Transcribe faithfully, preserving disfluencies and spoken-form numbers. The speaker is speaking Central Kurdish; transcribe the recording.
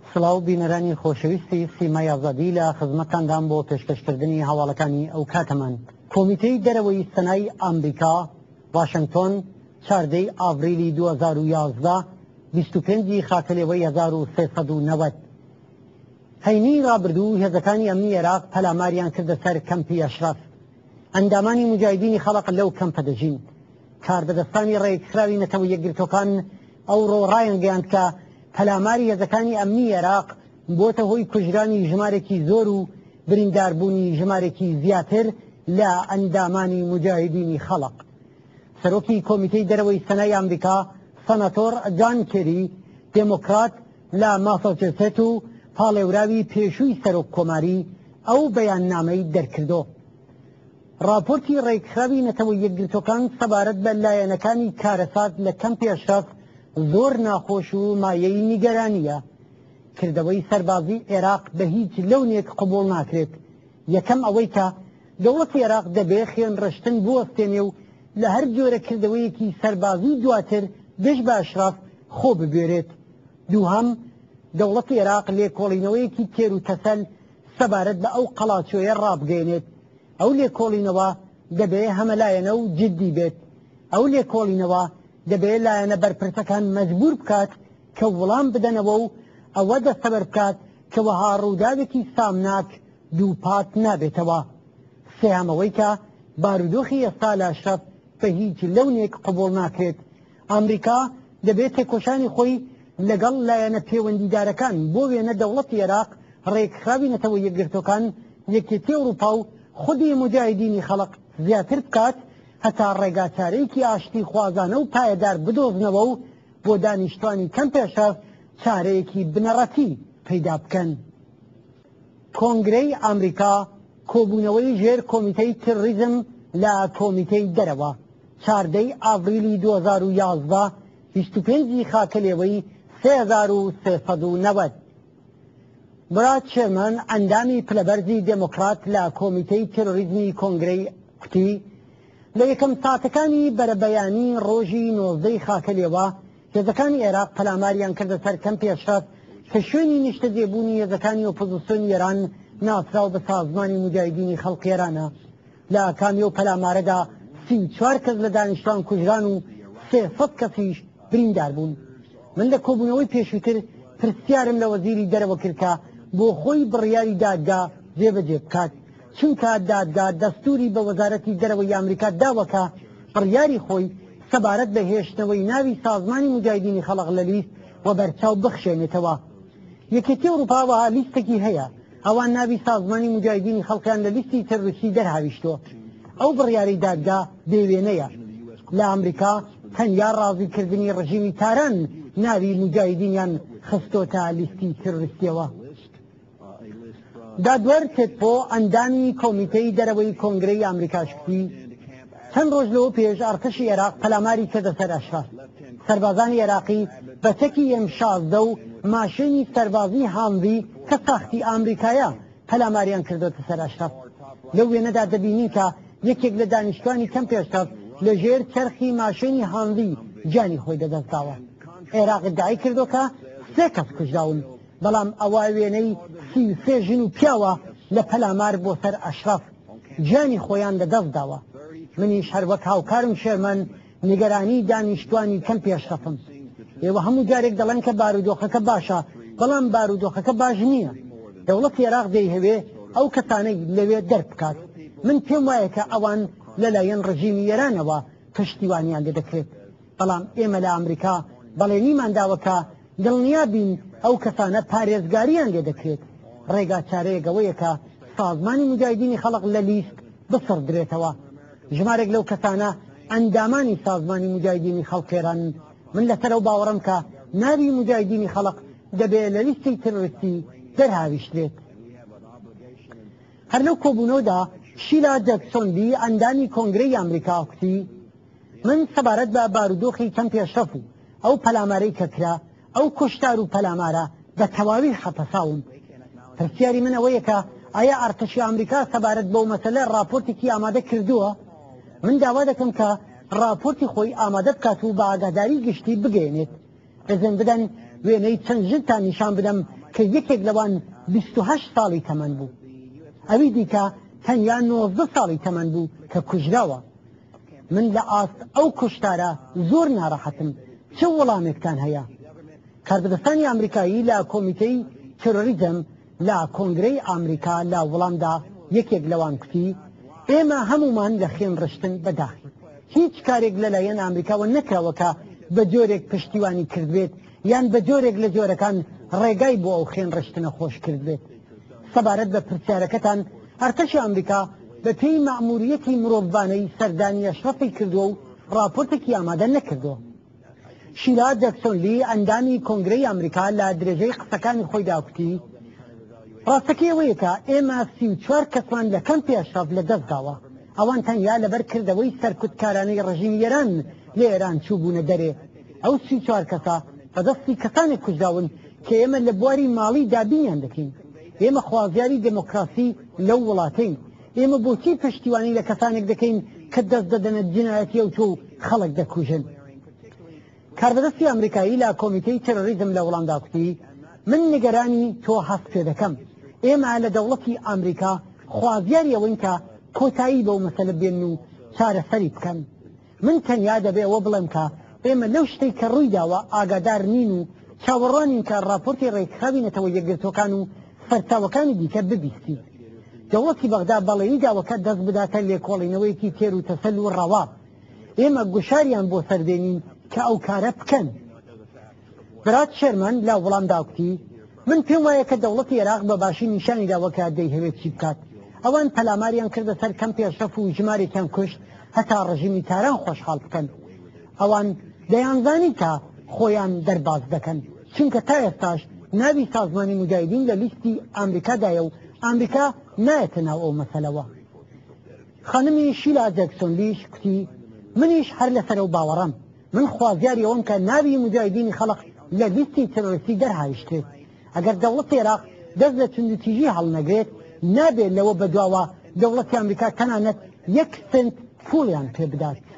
سڵاو بینەرانی خۆشەویستی سیمای ئازادی لە خزمەتتاندان بۆ پێشکەشکردنی هەواڵەکانی ئەو کاتەمان. کۆمیتەی دەرەوەی سەنای ئەمریکا واشنگتۆن چاردەی ئاڤریلی دوو هەزار و یازدە بیست و پێنجی خاکەلێوەی هەزار و سێسەد و نەوەد هەینی ڕابردوو هێزەکانی ئەمنی عێراق پەلاماریان کردە سەر کەمپی ئەشراف. ئەندامانی مجاهیدینی خەڵق لەو کەمپە دەژین. کاربەدەستانی ڕێکخراوی نەتەوە یەکگرتوەکان ئەوڕۆ ڕایانگەیاند کە پەلاماری هێزەکانی ئەمنی عێراق بۆتە هۆی کوژرانی ژمارێکی زۆر و برینداربوونی ژمارێکی زیاتر لە ئەندامانی مجاهیدینی خەڵق. سەرۆکی کۆمیتەی دەرەوەی سەنای ئەمریکا سەناتۆر جان کێری دێمۆکرات لە ماساچوسێت و پاڵێوراوی پێشووی سەرۆک کۆماری ئەو بەیاننامەی دەرکردۆ. راپۆرتی ڕێکخراوی نەتەوە یەکگرتوەکان سەبارەت بە لایەنەکانی کارەسات لە کەمپی ئەشراف زۆر ناخۆش و مایەی نیگەرانیە. کردەوەی سەربازی عێراق بە هیچ لەونێک قبوڵ ناکرێت. یەکەم ئەوەی کە دەوڵەتی عێراق دەبێ خوێن ڕشتن بوەستێنێ و لە هەر جۆرە کردەوەیەکی سەربازی دواتر دژ بە ئەشراف خۆ ببێرێت. دووهەم دەوڵەتی عێراق لێکۆڵینەوەیەکی تێر و تەسەل سەبارەت بە ئەو قەڵاچۆیە ڕابگەێنێت. ئەو لێکۆڵینەوە دەبێ هەمەلایەنە و جددی بێت. ئەو لێکۆڵینەوە دەبێ لایەنە بەرپرسەکان مەجبور بکات کە وەڵام بدەنەوە و ئەوە دەستەبەر بکات کە وەها ڕووداوێکی سامناک دووپات نابێتەوە. سێهەمەوەی کە بارودۆخی ئێستا لە ئەشراف بە هیچ لەونێک قبوڵ ناکرێت. ئەمریکا دەبێت تێکۆشانی خۆی لەگەڵ لایەنە پەیوەندیدارەکان بۆ وێنە دەوڵەتی عێراق ڕێکخراوی نەتەوە یەکگرتوەکان یەکێتی ئەوروپا و خودی مجاهیدینی خەڵق زیاتر بکات هەتا ڕێگاچارەیەکی ئاشتی خوازانە و پایەدار بدۆزنەوە و بۆ دانیشتوانی کەمپی ئەشراف چارەیەکی بنەڕەتی پەیدا بکەن. کۆنگرەی ئەمریکا کۆبوونەوەی ژێر کۆمیتەی تروریزم لە کۆمیتەی دەرەوە چاردەی ئاڤریلی دوو هەزار و یازدە بیست و پێنجی خاکەلێوەی سێ هەزار و سێسەد و نەوەد براد شێرمەن ئەندامی پلەبەرزی دێمۆکرات لە کۆمیتەی تروریزمی کۆنگرەی کوتی لە یەکەم ساتەکانی بەرەبەیانی ڕۆژی نۆزدەی خاکەلێوە هێزەکانی عێراق پەلاماریان کردە سەر کەمپی ئەشراف کە شوێنی نیشتەجێبوونی هێزەکانی ئۆپۆزیسیۆنی ئێران ناسراو بە سازمانی مجاهیدینی خەڵقی ئێرانە. لە کامی ئەو پەلامارەدا سی و چوار کەس لە دانیشتوان کوژران و سێسەد کەسیش بریندار بوون. من لە کۆبوونەوەی پێشووتر پرسیارم لە وەزیری دەرەوە کرد کە بۆ خۆی بڕیاری دادگا جێبەجێ بکات، چونکە دادگا دەستوری بە وەزارەتی دەرەوەی ئەمریکا داوەکە بڕیاری خۆی سەبارەت بە هێشتنەوەی ناوی سازمانی مجاهیدینی خەڵق لە لیست و بەرچاو بخشێنێتەوە. یەکێتی ئەوروپاوە لیستێکی هەیە ئەوان ناوی سازمانی مجاهیدینی خەڵقیان لە لیستی تەروریستی دەرهاویشتووە. ئەو بڕیاری دادگا بێوێنەیە. لە ئەمریکا تەنیا ڕازیکردنی ڕژیمی تاران ناوی مجاهیدینیان خستۆتە لیستی تەروریستیەوە. دادوەر تێتپۆ ئەندامی کۆمیتەی دەرەوەی کۆنگرەی ئەمریکاشکتی چەند ڕۆژ لەوە پێش ئەرتەشی عێراق پەلاماری کردە سەر ئەشراف. سەربازانی عێراقی بەچەکی ئێم شازدە و ماشێنی سەربازی هامڤی کە ساختی ئەمریکایە پەلاماریان کردوتە سەر ئەشراف. لەو وێنەدا دەبینین کە یەکێک لە دانیشتوانی کەمپی ئەشراف لە ژێر چەرخی ماشێنی هامڤی جانی خۆی دەدەستاوە. عێراق ادعای کردو کە سێ کەس کوژراون، بەڵام ئەوە وێنەی سی و سێ ژن و پیاوە لە پەلامار بۆ سەر ئەشراف جانی خۆیان لەدەست داوە. منیش هەر وەک هاوکارم شێرمەن نیگەرانی دانیشتوانی کەمپی ئەشرەفم. ئێوە هەموو جارێک دەڵێن کە بارودۆخەکە باشە، بەڵام بارودۆخەکە باش نییە. دەوڵەتی عێراق دەیهەوێ ئەو کەسانەی لەوێ دەربکات. من پێم وایە کە ئەوان لەلایەن ڕژیمی ئێرانەوە پشتیوانیان لێ دەکرێت، بەڵام ئێمە لە ئەمریکا بەڵێنیمان داوە کە دڵنیا بین ئەو کەسانە پارێزگاریان لێ دەکرێت. ڕێگا چارەیەکەوەیە کە سازمانی مجاهیدینی خەڵق لە لیست بسڕدرێتەوە. ژمارێک لەو کەسانە ئەندامانی سازمانی مجاهیدینی خەڵق ئێران. من لەسەرەوە باوەڕم کە ناوی مجاهیدینی خەڵق دەبێت لە لیستی تروریستی دەرهاویشترێت. هەر لەو کۆبوونەوەدا شیلا جەکسۆنبی ئەندامی کۆنگرەی ئەمریکا کوتی من سەبارەت بە بارودۆخی کەمپی ئەشرەف و ئەو پەلامارەی کە کرا ئەو کوشتار و پەلامارە بە تەواوی حەپەساوم. پرسیاری من ئەوەیە کە ئایا ئەرتەشی ئەمریکا سەبارەت بەو مەسەلە راپۆرتێکی ئامادە کردووە؟ من داوا دەکەم کە راپۆرتی خۆی ئامادە بکات و بە ئاگاداری گشتی بگەێنێت. ئەزن بدەن وێنەی چەند ژنتان نیشان بدەم کە یەکێک لەوان بیست و هەشت ساڵی تەمەن بوو ئەوی دیکە تەنیا نۆزدە ساڵی تەمەن بوو کە کوژراوە من لە ئاست ئەو کوشتارە زۆر ناڕەحەتم چه وەڵامێکتان هەیە کاربدەستانی ئەمریکایی لە کۆمیتەی تێرۆریزم لە کۆنگرەی ئەمریکا لە وەڵامدا یەکێک لەوان کوتی ئێمە هەمومان لە خێن ڕشتن بەداخی هیچ کارێک لەلایەن ئەمریکاوە نەکراوە کە بە جۆرێک پشتیوانی کردبێت یان بە جۆرێک لە جۆرەکان ڕێگای بۆ ئەو خێن ڕشتنە خۆش کرد بێت سەبارەت بە پرسیارەکەتان ئەرتەشی ئەمریکا بە پێی مەئموریەتی مرۆڤبانەی سەردانی ئەشرەفی کردووە و راپۆرتێکی ئامادە نەکردووە شیلا جەکسۆن لی ئەندامی کۆنگرەی ئەمریکا لە درێژەی قسەکانی خۆی داکوتی ڕاستەکەی ئەوەیە کە ئێمە سی و چوار کەسمان لە کەمپی ئەشرەف لەدەست داوە ئەوان تەنیا لەبەر کردەوەی سەرکوتکارانەی ڕژیمی ئێران لە ئێران چوو بوونە دەرێ ئەو سی و چوار کەسە بەدەستی کەسانێک کوژراون کە ئێمە لە بواری ماڵی دابینیان دەکەین ئێمە خوازیاری دموکراسی لەو وڵاتین ئێمە بۆچی پشتیوانی لە کەسانێک دەکەین کە دەست دەدەنە جینایەتی و تۆ خەڵک دەکوژن کاربەدەستی ئەمریکایی لە کۆمیتەی تێرۆریزم لە وەڵامدا کوتی من نیگەرانی تۆ هەست پێ دەکەم ئێمە لە دەوڵەتی ئەمریکا خوازیاری ئەوەین کە کۆتایی بەو مەسەلە بێن و چارەسەری بکەن من تەنیا دەبێ ئەوە بڵێم کە ئێمە لەو شتەی کە ڕووی داوە ئاگادار نین و چاوەڕوانین کە راپۆرتی ڕێکخراوینەتەوە یەکگرتوەکان و سەرچاوەکانی دیکە ببیستی دەوڵەتی بەغدا بەڵێنی داوەکە دەست بداتە لێکۆڵینەوەیەکی تێر و تەسەل و ڕەوا ئێمە گوشاریان بۆ سەردێنین کە ئەو کارە بکەن برات شێرمان لە وەڵامدا کوتی من پێم وایە کە دەوڵەتی عێراق بە باشی نیشانی داوە کە دەیهەوێت چی بکات ئەوان پەلاماریان کردە سەر کەمپی ئەشرەف و ژمارێکیان کوشت هەتا ڕژیمی تاران خۆشحاڵ بکەن ئەوان دەیانزانی کە خۆیان دەرباز دەکەن چونکە تا ئێستاش ناوی سازمانی مجاهدین لە لیستی ئەمریکادایە و ئەمریکا نایەتە ناو ئەو مەسەلەوە خانمی شیلا جەکسۆن لیش کوتی منیش هەر لەسەر ئەو باوەڕەم من خوازیاری ئەوم کە ناوی مجاهدینی خەڵق لە لیستی تێرۆریستی دەرهایشتێت ئەگەر دەوڵەتی عێراق دەست لە توندوتیژی هەڵنەگرێت نابێت لەوە بەدواوە دەوڵەتی ئەمریکا تەنانەت یەک سنت پوڵیان پێ بدات